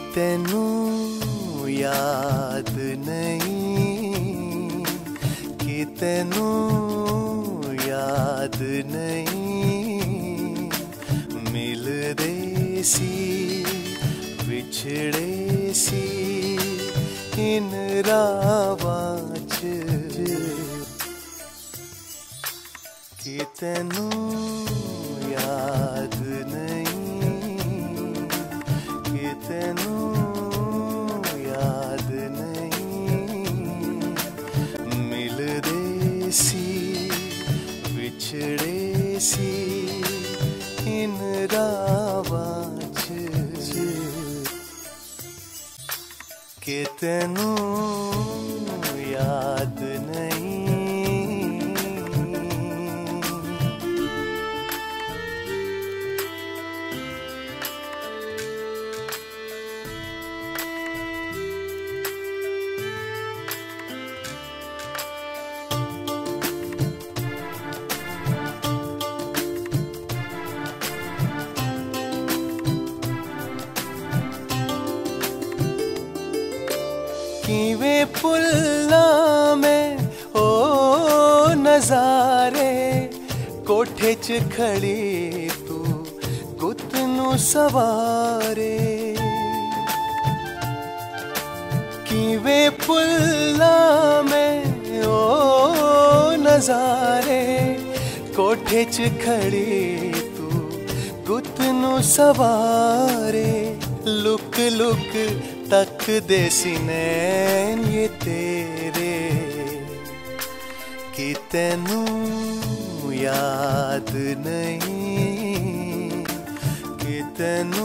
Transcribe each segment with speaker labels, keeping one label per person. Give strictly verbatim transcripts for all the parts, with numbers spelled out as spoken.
Speaker 1: तेनू याद नहीं, कि तेनू याद नहीं, मिलदे सी विछड़े सी इन रावां च, कि तेनू याद नहीं, कि तेनू याद नहीं, मिलदे सी विछड़े सी इन रावां च, कि तेनू याद नहीं। किवें भुल्लां मैं ओ नज़ारे, कोठे च खड़ी तू गुत्त नू सवारे। किवें भुल्लां मैं ओ नज़ारे, कोठे च खड़ी तू गुत्त नू सवारे। लुक लुक तक दे सी नैन ये तेरे, कि तेनू याद नहीं, कि तेनू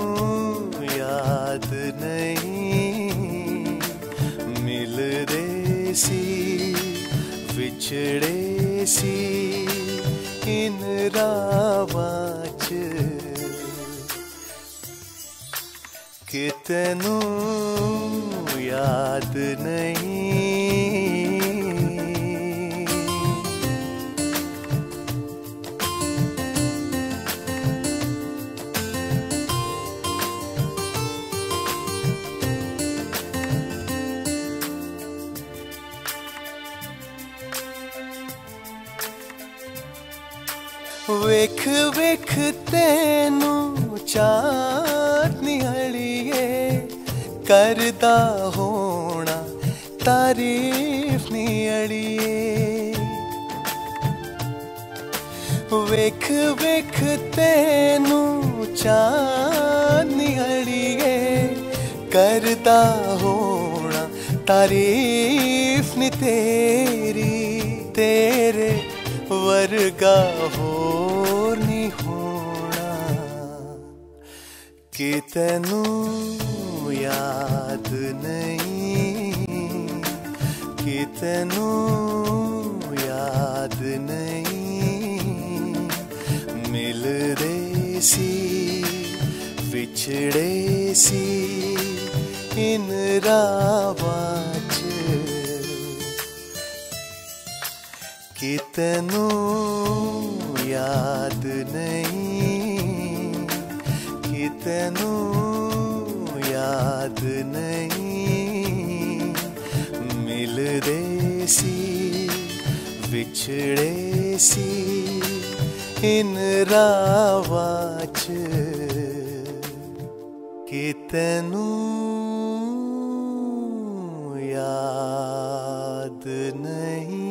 Speaker 1: याद नहीं, मिलदे सी विछड़े सी इन रावां च, कि तेनू याद नहीं। वेख वेख तेनू चाँद निहलिए, करदा होना तारीफ नी अड़िए। वेख वेख तेनू चाँद निहलिए, करदा होना तारीफ नी तेरी। तेरे वर्गा होर नी होना, कि तेनू याद नहीं, कि तेनू याद नहीं, मिलदे सी विछड़े सी इन रावां च, कि तेनू याद नहीं, कि तेनू याद नहीं, मिलदे सी विछड़े सी इन रावां च, कि तेनू याद नहीं।